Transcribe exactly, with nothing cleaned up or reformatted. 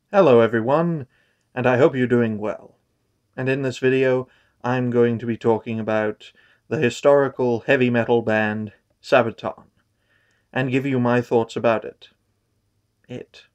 Hello everyone, and I hope you're doing well. And in this video, I'm going to be talking about the historical heavy metal band Sabaton, and give you my thoughts about it. It.